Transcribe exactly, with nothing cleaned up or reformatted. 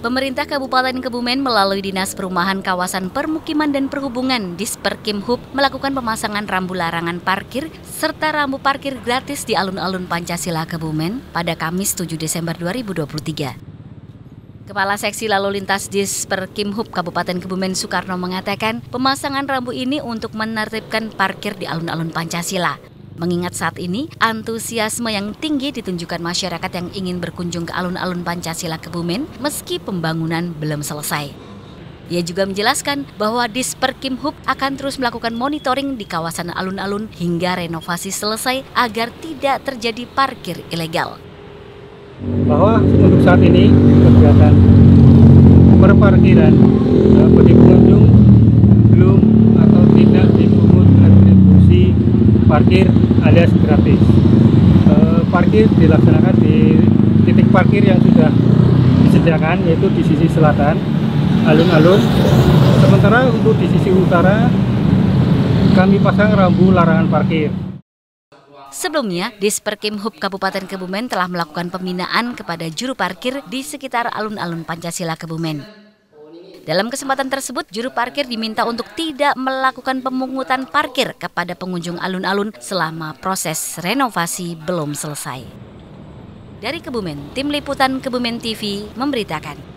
Pemerintah Kabupaten Kebumen melalui Dinas Perumahan Kawasan Permukiman dan Perhubungan Disperkimhub melakukan pemasangan rambu larangan parkir serta rambu parkir gratis di alun-alun Pancasila Kebumen pada Kamis tujuh Desember dua ribu dua puluh tiga. Kepala Seksi Lalu Lintas Disperkimhub Kabupaten Kebumen Soekarno mengatakan pemasangan rambu ini untuk menertibkan parkir di alun-alun Pancasila. Mengingat saat ini antusiasme yang tinggi ditunjukkan masyarakat yang ingin berkunjung ke alun-alun Pancasila Kebumen meski pembangunan belum selesai. Ia juga menjelaskan bahwa Disperkimhub akan terus melakukan monitoring di kawasan alun-alun hingga renovasi selesai agar tidak terjadi parkir ilegal. Bahwa untuk saat ini kegiatan perparkiran bagi pengunjung belum atau tidak dipungut retribusi parkir alias gratis. E, parkir dilaksanakan di titik parkir yang sudah disediakan, yaitu di sisi selatan alun-alun. Sementara untuk di sisi utara kami pasang rambu larangan parkir. Sebelumnya, Disperkimhub Kabupaten Kebumen telah melakukan pembinaan kepada juru parkir di sekitar alun-alun Pancasila Kebumen. Dalam kesempatan tersebut, juru parkir diminta untuk tidak melakukan pemungutan parkir kepada pengunjung alun-alun selama proses renovasi belum selesai. Dari Kebumen, Tim Liputan Kebumen T V memberitakan.